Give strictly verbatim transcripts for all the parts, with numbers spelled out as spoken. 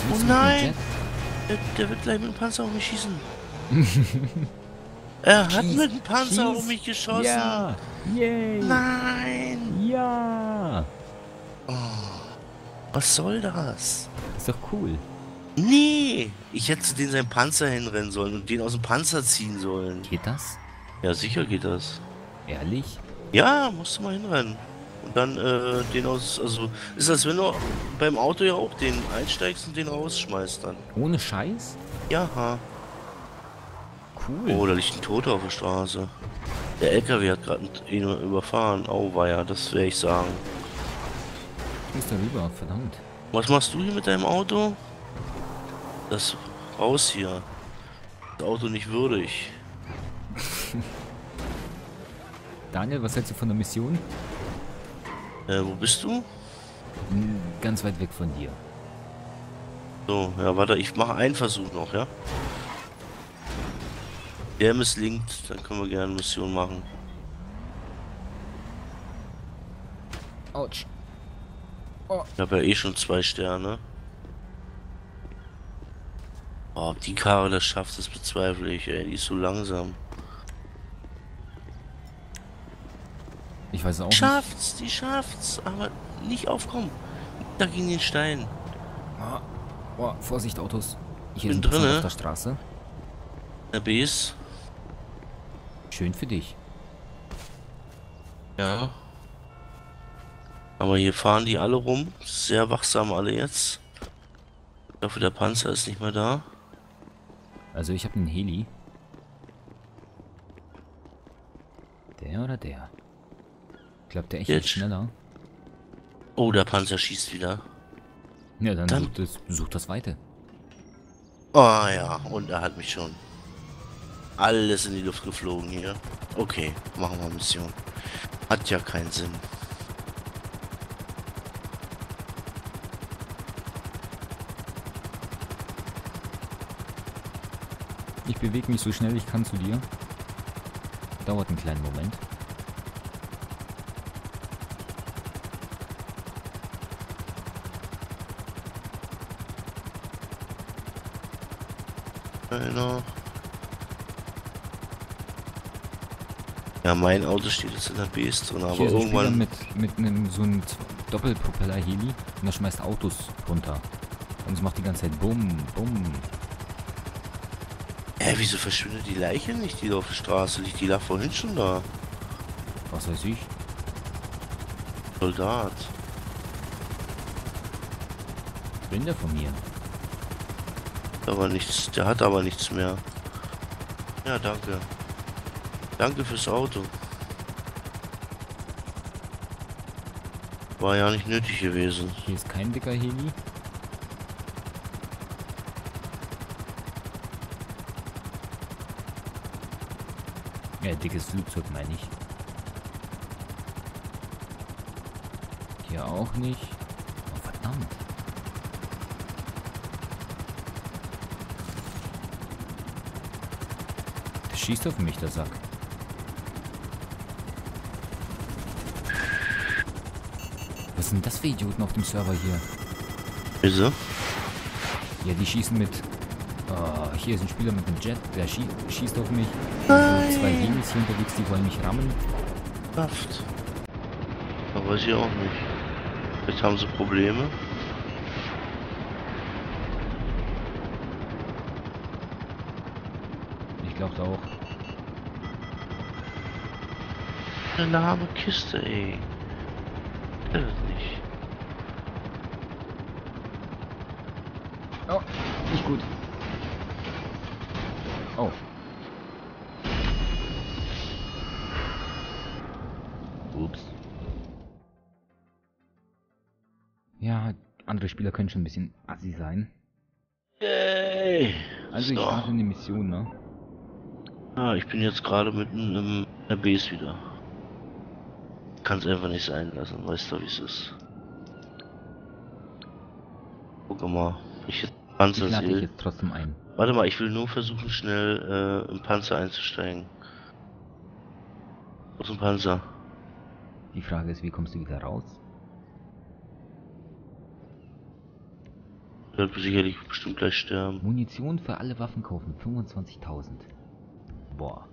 Oh willst du mit dem nein! Jet? Der, der wird gleich mit dem Panzer auf mich schießen. Er hat Schieß! mit dem Panzer auf Schieß! mich geschossen. Ja! Yay! Nein! Ja! Oh, was soll das? Ist doch cool. Nee! Ich hätte den seinen Panzer hinrennen sollen und den aus dem Panzer ziehen sollen. Geht das? Ja, sicher geht das. Ehrlich? Ja, musst du mal hinrennen. Und dann äh, den aus, also ist das, wenn du beim Auto ja auch den einsteigst und den rausschmeißt dann. Ohne Scheiß? Ja, ha. Cool. Oh, da liegt ein Toter auf der Straße. Der L K W hat gerade ihn überfahren. Auweia, das werde ich sagen. Ich muss da rüber, verdammt. Was machst du hier mit deinem Auto? Das raus hier. Das Auto nicht würdig. Daniel, was hältst du von der Mission? Äh, wo bist du? Hm, Ganz weit weg von dir. So, ja, warte, ich mache einen Versuch noch, ja? Der misslingt, dann können wir gerne eine Mission machen. Autsch. Ich habe ja eh schon zwei Sterne. Oh, ob die Karre das schafft, das bezweifle ich, ey. Die ist so langsam. Ich weiß auch Die nicht. schafft's, die schafft's, aber nicht aufkommen. Da gegen den Stein. Ah, oh, Vorsicht, Autos. Hier Bin sind Personen drinne. auf der Straße. Der Bs. Schön für dich. Ja. Aber hier fahren die alle rum. Sehr wachsam alle jetzt. Ich hoffe, der Panzer ist nicht mehr da. Also ich habe einen Heli. Der oder der? Ich glaube, der echt Jetzt. ist schneller. Oh, der Panzer schießt wieder. Ja, dann, Dann- such, das, such das Weite. Oh ja, und er hat mich schon. Alles in die Luft geflogen hier. Okay, machen wir Mission. Hat ja keinen Sinn. Ich bewege mich so schnell ich kann zu dir. Dauert einen kleinen Moment. Einer. Ja, mein Auto steht jetzt in der Bs drin, aber Hier ist ein Spieler irgendwann. mit, mit einem so einem Doppelpropeller-Heli und er schmeißt Autos runter. Und es macht die ganze Zeit Bumm, Bumm. Hä, wieso verschwindet die Leiche nicht, die da auf der Straße liegt? Die lag vorhin schon da. Was weiß ich. Soldat. Bin der von mir? Aber nichts, der hat aber nichts mehr. Ja, danke. Danke fürs Auto. War ja nicht nötig gewesen. Hier ist kein dicker Heli. Ja, dickes Flugzeug meine ich. Hier auch nicht. Oh, verdammt. Der schießt auf mich, der Sack. Was sind das für Idioten auf dem Server hier? Wieso? Ja, die schießen mit... Oh, hier ist ein Spieler mit einem Jet, der schie schießt auf mich. Also zwei Helis hier unterwegs, die wollen mich rammen. Kraft. Da weiß ich auch nicht. Vielleicht haben sie Probleme. Ich glaube auch. Eine lahme Kiste, ey. Das ist nicht. Oh, nicht gut. Oh. Ups. Ja, andere Spieler können schon ein bisschen assi sein. Yay! Also ich So. starte eine Mission, ne? Ah, ich bin jetzt gerade mitten im der Bs wieder. Kann es einfach nicht sein lassen, weißt du, wie es ist. Guck mal, ich jetzt Ich Panzer lade dich sehe. jetzt trotzdem ein. Warte mal, ich will nur versuchen, schnell äh, im Panzer einzusteigen. Aus dem Panzer. Die Frage ist, wie kommst du wieder raus? Wird sicherlich bestimmt gleich sterben. Munition für alle Waffen kaufen, fünfundzwanzigtausend. Boah.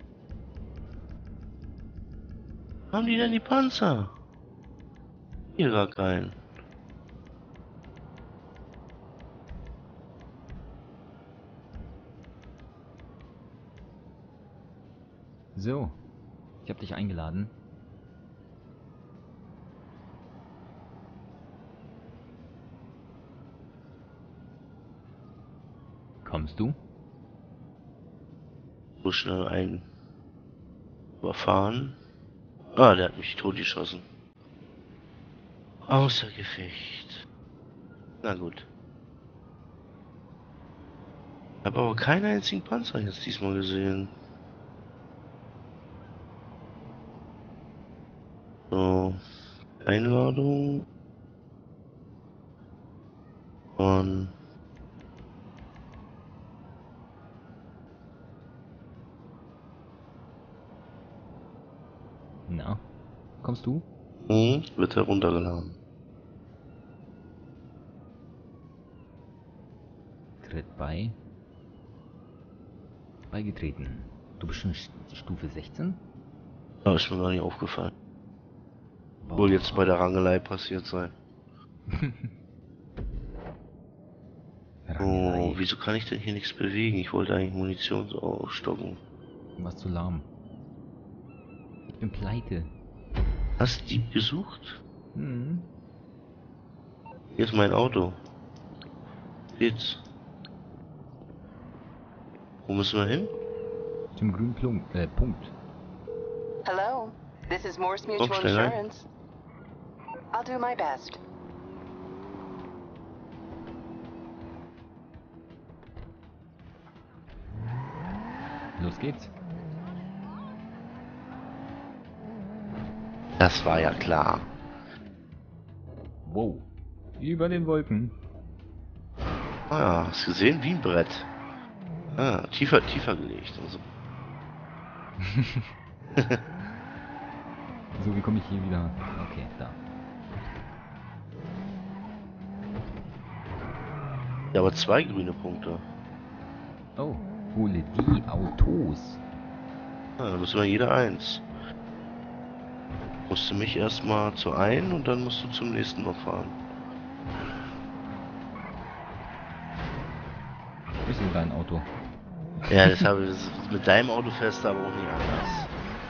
Haben die denn die Panzer? Hier gar keinen. So. Ich habe dich eingeladen. Kommst du? So schnell ein überfahren. Ah, der hat mich totgeschossen. Außer Gefecht. Na gut. Ich habe aber keinen einzigen Panzer jetzt diesmal gesehen. So. Einladung. Und Na? Kommst du? hm, wird heruntergeladen. Tritt bei. Beigetreten. Du bist schon Stufe sechzehn? Ah, ist mir gar nicht aufgefallen. Boah. Wohl jetzt bei der Rangelei passiert sein. Rangelei. Oh, wieso kann ich denn hier nichts bewegen? Ich wollte eigentlich Munition so aufstocken. Was zu lahm. Ich bin pleite. Hast du Dieb gesucht? Hm. Hier ist mein Auto. Geht's? Wo müssen wir hin? Zum grünen Plunk, äh, Punkt. Hello, this is Morse Komm Mutual schnell rein. Insurance. I'll do my best. Los geht's. Das war ja klar. Wow. Über den Wolken. Ah ja, hast gesehen? Wie ein Brett. Ah, tiefer, tiefer gelegt. Also. So, wie komme ich hier wieder? Okay, da. Ja, aber zwei grüne Punkte. Oh, hole die Autos. Ah, da müssen wir jeder eins. Musst du mich erstmal zu ein und dann musst du zum nächsten noch fahren. Ist in dein Auto. Ja, das habe ich mit deinem Auto fest, aber auch nicht anders.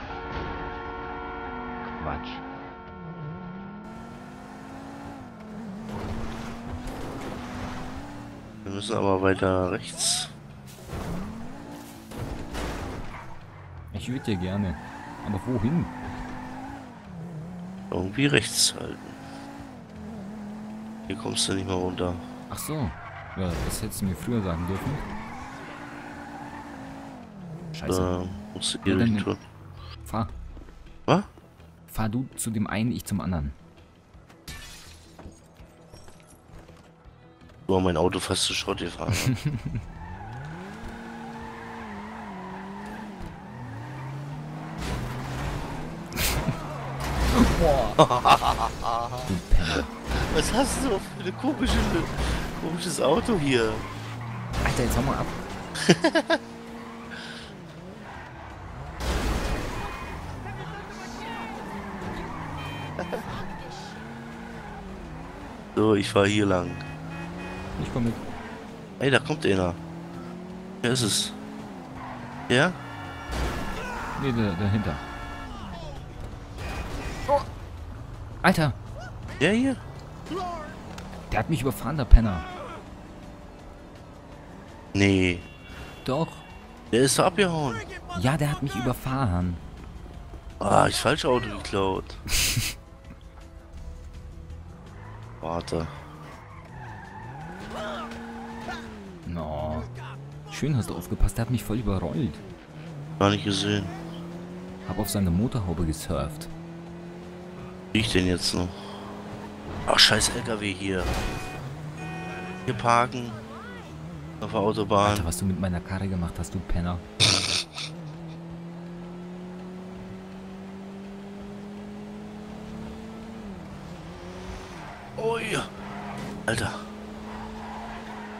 Quatsch. Wir müssen aber weiter rechts. Ich würde ja gerne. Aber wohin? Irgendwie rechts halten. Hier kommst du nicht mehr runter. Ach so. Ja, das hättest du mir früher sagen dürfen. Scheiße. Da musst du hier Ja, durch dann- die Tür. Fahr. Was? Fahr du zu dem einen, ich zum anderen. Du hast mein Auto fast zu Schrott gefahren. Du Penner. Was hast du für eine komische, komisches Auto hier? Alter, jetzt hau mal ab. So, ich fahr hier lang. Ich komm mit. Ey, da kommt einer. Wer ist es? Ja? Nee, da, dahinter. Alter, Der hier? der hat mich überfahren, der Penner. Nee. Doch. Der ist da abgehauen. Ja, der hat mich überfahren. Ah, ich falsche Auto geklaut. Warte. No. Schön hast du aufgepasst, der hat mich voll überrollt. Gar nicht gesehen. Hab auf seine Motorhaube gesurft. Wie ich denn jetzt noch? Ach, scheiß L K W hier. Hier parken. Auf der Autobahn. Alter, was du mit meiner Karre gemacht hast, du Penner. Oh ja. Alter.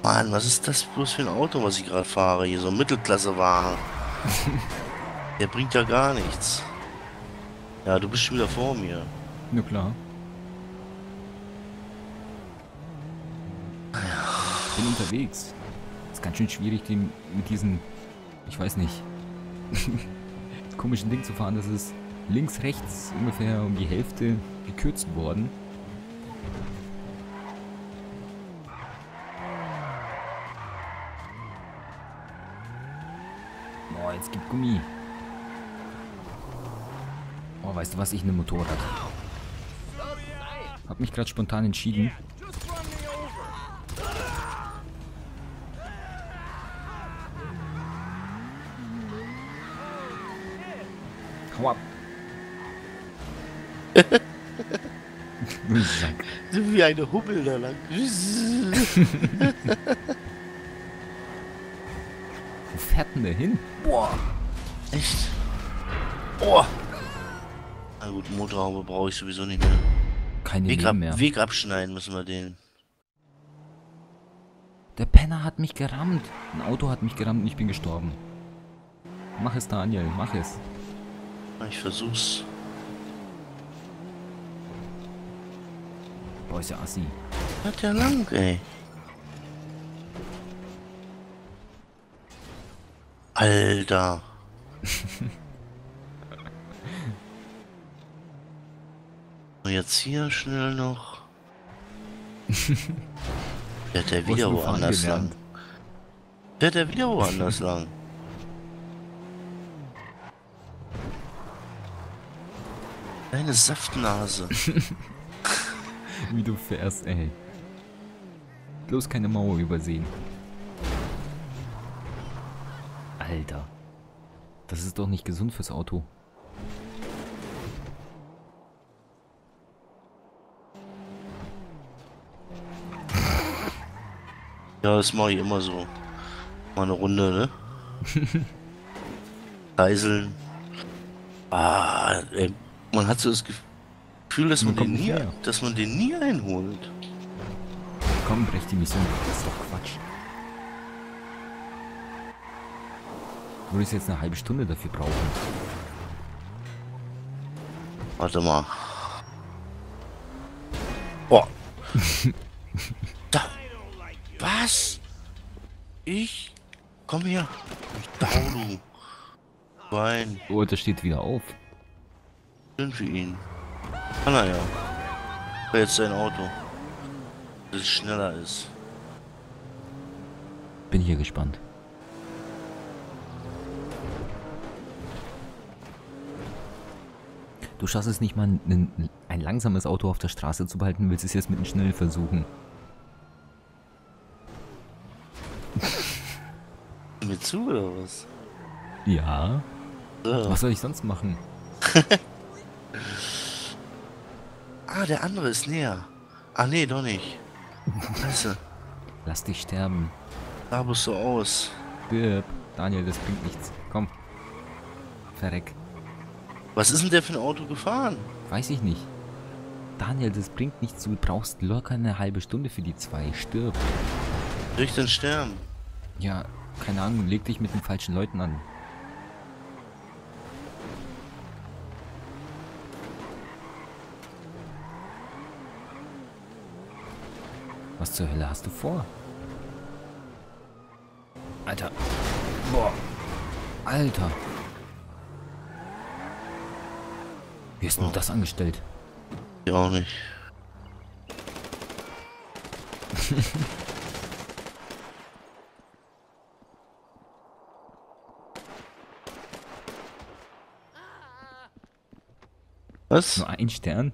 Mann, was ist das bloß für ein Auto, was ich gerade fahre? Hier so ein Mittelklassewagen. Der bringt ja gar nichts. Ja, du bist schon wieder vor mir. Na klar. Bin unterwegs. Ist ganz schön schwierig, den mit diesen, ich weiß nicht, komischen Ding zu fahren. Das ist links, rechts ungefähr um die Hälfte gekürzt worden. Boah, jetzt gibt Gummi. Oh, weißt du was? Ich nehme Motorrad. Hab mich gerade spontan entschieden. Hau ab. Sack. Sind wie eine Hummel da lang. Wo fährt denn der hin? Boah. Echt? Oh. Na gut, Motorhaube brauche ich sowieso nicht mehr. Keine Weg, Leben ab, mehr. Weg abschneiden müssen wir den. Der Penner hat mich gerammt. Ein Auto hat mich gerammt und ich bin gestorben. Mach es, Daniel, mach es. Ich versuch's. Boah, ist ja assi. Hat ja lang, ey. Alter. Und jetzt hier schnell noch. Fährt der Wo hast wieder du fahren woanders lang? gelernt? Fährt der wieder woanders lang? Deine Saftnase. Wie du fährst, ey. Bloß keine Mauer übersehen. Alter. Das ist doch nicht gesund fürs Auto. Ja, das mache ich immer so. Mal eine Runde, ne? Geiseln. Ah, ey, man hat so das Gefühl, dass man, Man kommt den nicht nie, näher. dass man den nie einholt. Komm, brech die Mission. Das ist doch Quatsch. Du würdest jetzt eine halbe Stunde dafür brauchen. Warte mal. Oh. Da. Was? Ich? Komm her. Ich dau, du. Wein. Oh, das steht wieder auf. Schön für ihn. Ah, naja. War jetzt sein Auto. Dass es schneller ist. Bin hier gespannt. Du schaffst es nicht mal, ein, ein langsames Auto auf der Straße zu behalten, willst es jetzt mit einem schnell versuchen. Mir zu oder was? Ja. So. Was soll ich sonst machen? Ah, der andere ist näher. Ah, nee, doch nicht. Scheiße. Lass dich sterben. Da bist du aus. Stirb. Daniel, das bringt nichts. Komm. Verreck. Was ist denn der für ein Auto gefahren? Weiß ich nicht. Daniel, das bringt nichts. Du brauchst locker eine halbe Stunde für die zwei. Stirb. Durch den Stern. Ja, keine Ahnung. Leg dich mit den falschen Leuten an. Was zur Hölle hast du vor? Alter. Boah. Alter. Wie hast du Oh. das angestellt? Ich auch nicht. Was? Nur ein Stern?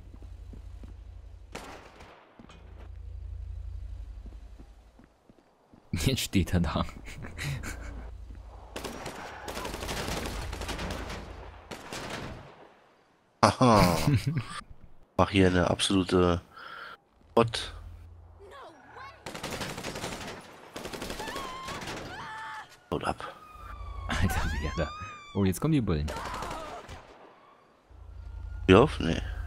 Jetzt steht er da. Aha. Mach hier eine absolute Bot. Haut ab. Alter, wer da? Oh, jetzt kommen die Bullen. Wie auf? Nee.